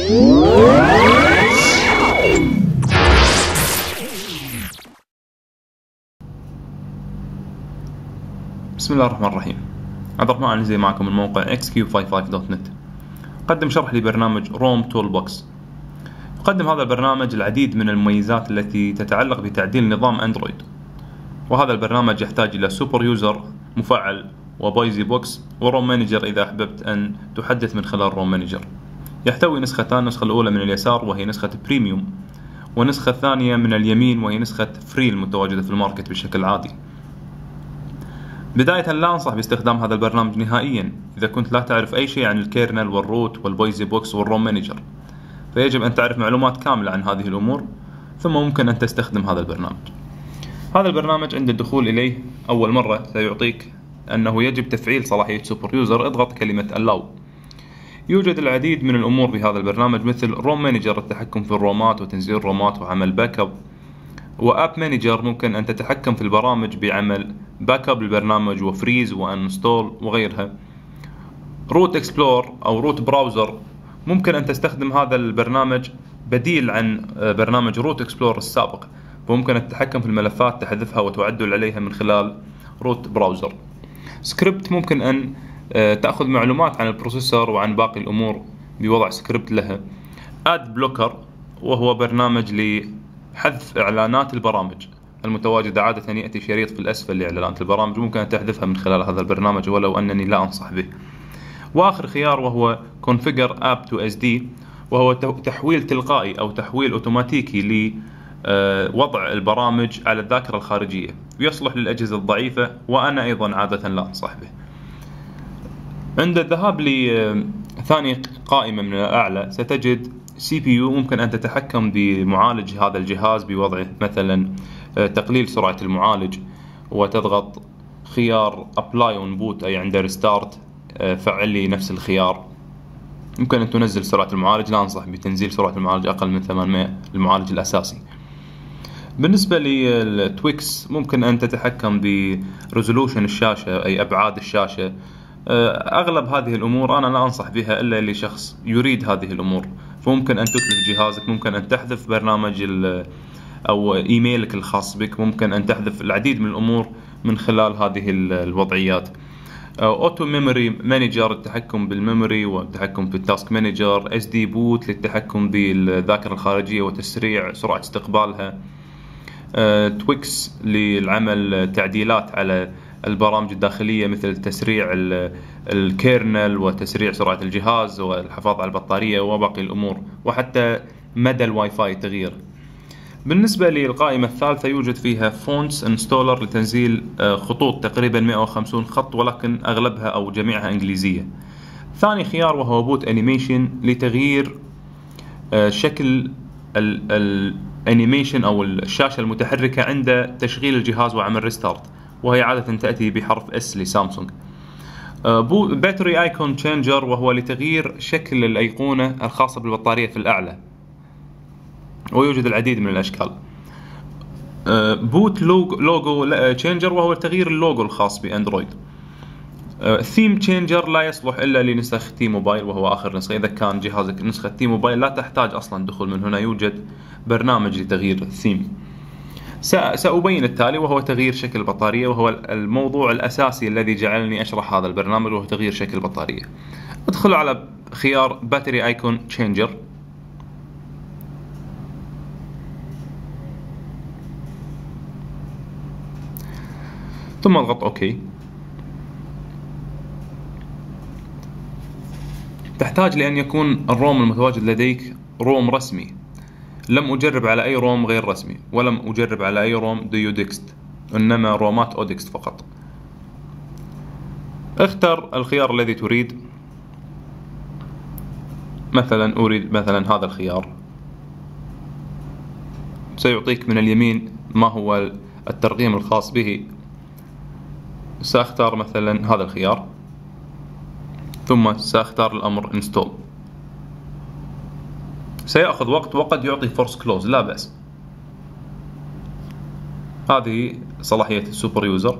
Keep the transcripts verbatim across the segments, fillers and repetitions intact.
بسم الله الرحمن الرحيم. عبد الرحمن العنزي معكم من موقع إكس كيو خمسة وخمسين دوت نت. قدم شرح لبرنامج روم تول بوكس. يقدم هذا البرنامج العديد من المميزات التي تتعلق بتعديل نظام أندرويد، وهذا البرنامج يحتاج إلى سوبر يوزر مفعل وبايزي بوكس وروم مانجر إذا أحببت أن تحدث من خلال روم مانجر. يحتوي نسختان، النسخة الأولى من اليسار وهي نسخة بريميوم، والنسخة الثانية من اليمين وهي نسخة فري المتواجدة في الماركت بشكل عادي. بداية لا أنصح باستخدام هذا البرنامج نهائيا إذا كنت لا تعرف أي شيء عن الكيرنل والروت والبايزي بوكس والروم مانجر، فيجب أن تعرف معلومات كاملة عن هذه الأمور ثم ممكن أن تستخدم هذا البرنامج. هذا البرنامج عند الدخول إليه أول مرة سيعطيك أنه يجب تفعيل صلاحية سوبر يوزر. اضغط كلمة allow. يوجد العديد من الأمور بهذا البرنامج مثل روم مانجر التحكم في الرومات وتنزيل الرومات وعمل باك اب، واب مانجر ممكن أن تتحكم في البرامج بعمل باك اب للبرنامج وفريز وانستول وغيرها. روت اكسبلور أو روت براوزر ممكن أن تستخدم هذا البرنامج بديل عن برنامج روت اكسبلور السابق، وممكن التحكم في الملفات تحذفها وتعدل عليها من خلال روت براوزر. سكريبت ممكن أن تأخذ معلومات عن البروسيسور وعن باقي الأمور بوضع سكريبت لها. اد بلوكر وهو برنامج لحذف إعلانات البرامج المتواجدة، عادة يأتي شريط في الأسفل لإعلانات البرامج، ممكن أن تحذفها من خلال هذا البرنامج ولو أنني لا أنصح به. وآخر خيار وهو Configure App to إس دي، وهو تحويل تلقائي أو تحويل أوتوماتيكي لوضع البرامج على الذاكرة الخارجية، ويصلح للأجهزة الضعيفة وأنا أيضا عادة لا أنصح به. عند الذهاب لثاني قائمة من الأعلى ستجد سي بي يو، ممكن أن تتحكم بمعالج هذا الجهاز بوضع مثلا تقليل سرعة المعالج، وتضغط خيار Apply on Boot أي عند ريستارت فعل لي نفس الخيار. ممكن أن تنزل سرعة المعالج، لا أنصح بتنزيل سرعة المعالج أقل من ثمانمائة المعالج الأساسي. بالنسبة للتويكس ممكن أن تتحكم بريزولوشن الشاشة أي أبعاد الشاشة. أغلب هذه الأمور أنا لا أنصح بها إلا لشخص يريد هذه الأمور، فممكن أن تتلف جهازك، ممكن أن تحذف برنامج أو إيميلك الخاص بك، ممكن أن تحذف العديد من الأمور من خلال هذه الوضعيات. أوتو ميموري مانجر التحكم بالميموري والتحكم في التاسك مانجر. إس دي بوت للتحكم بالذاكرة الخارجية وتسريع سرعة استقبالها. تويكس للعمل تعديلات على البرامج الداخلية مثل تسريع الكيرنل وتسريع سرعة الجهاز والحفاظ على البطارية وباقي الأمور، وحتى مدى الواي فاي تغيير. بالنسبة للقائمة الثالثة يوجد فيها فونتس انستولر لتنزيل خطوط تقريبا مئة وخمسين خط، ولكن أغلبها أو جميعها إنجليزية. ثاني خيار وهو بوت أنيميشن لتغيير شكل الأنيميشن أو الشاشة المتحركة عند تشغيل الجهاز وعمل ريستارت، وهي عادة تأتي بحرف اس لسامسونج. باتري ايكون تشينجر وهو لتغيير شكل الأيقونة الخاصة بالبطارية في الأعلى، ويوجد العديد من الأشكال. بوت لوجو تشينجر وهو تغيير اللوجو الخاص بأندرويد. ثيم تشينجر لا يصلح إلا لنسخ تي موبايل وهو آخر نسخة. إذا كان جهازك نسخة تي موبايل لا تحتاج أصلا دخول من هنا، يوجد برنامج لتغيير الثيم. سأبين التالي وهو تغيير شكل البطارية، وهو الموضوع الأساسي الذي جعلني أشرح هذا البرنامج، وهو تغيير شكل البطارية. ادخل على خيار باتري ايكون تشينجر، ثم اضغط اوكي. تحتاج لأن يكون الروم المتواجد لديك روم رسمي. لم أجرب على أي روم غير رسمي، ولم أجرب على أي روم ديو ديكست، إنما رومات أوديكست فقط. اختر الخيار الذي تريد. مثلا أريد مثلا هذا الخيار، سيعطيك من اليمين ما هو الترقيم الخاص به. سأختار مثلا هذا الخيار، ثم سأختار الأمر install. سيأخذ وقت وقد يعطي force close، لا بأس. هذه صلاحية السوبر يوزر.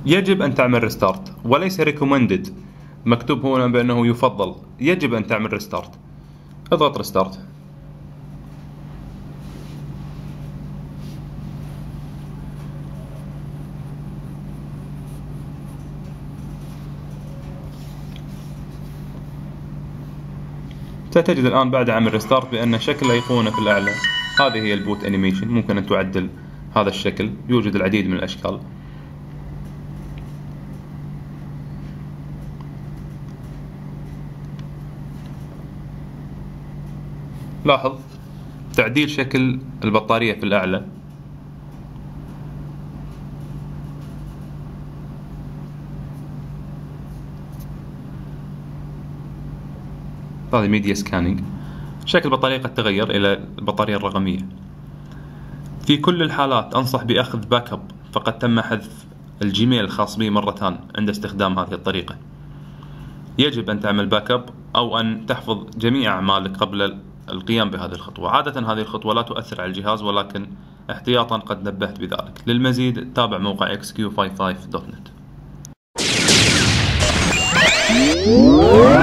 يجب أن تعمل ريستارت وليس recommended. مكتوب هنا بأنه يفضل. يجب أن تعمل ريستارت. اضغط ريستارت. ستجد الآن بعد عمل ريستارت بأن شكل الأيقونة في الأعلى هذه هي البوت أنيميشن. ممكن أن تعدل هذا الشكل، يوجد العديد من الأشكال. لاحظ تعديل شكل البطارية في الأعلى. هذه ميديا سكانينج. شكل البطارية قد تغير إلى البطارية الرقمية. في كل الحالات أنصح بأخذ باك اب، فقد تم حذف الجيميل الخاص بي مرتان عند استخدام هذه الطريقة. يجب أن تعمل باك اب أو أن تحفظ جميع أعمالك قبل القيام بهذه الخطوة. عادة هذه الخطوة لا تؤثر على الجهاز، ولكن احتياطا قد نبهت بذلك. للمزيد تابع موقع إكس كيو خمسة وخمسين دوت نت.